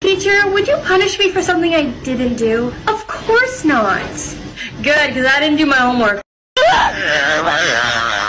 Teacher, would you punish me for something I didn't do? Of course not. Good, because I didn't do my homework.